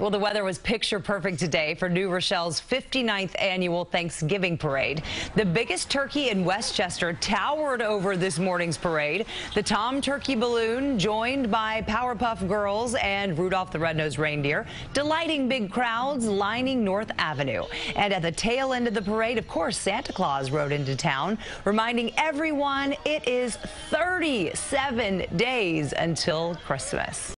Well, the weather was picture perfect today for New Rochelle's 59th annual Thanksgiving parade. The biggest turkey in Westchester towered over this morning's parade. The Tom Turkey balloon, joined by Powerpuff Girls and Rudolph the Red-Nosed Reindeer, delighting big crowds lining North Avenue. And at the tail end of the parade, of course, Santa Claus rode into town, reminding everyone it is 37 days until Christmas.